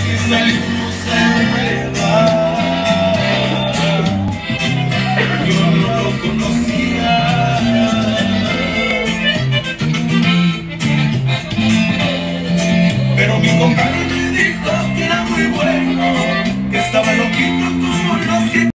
esa enfermedad. Yo no lo conocía, pero mi compañero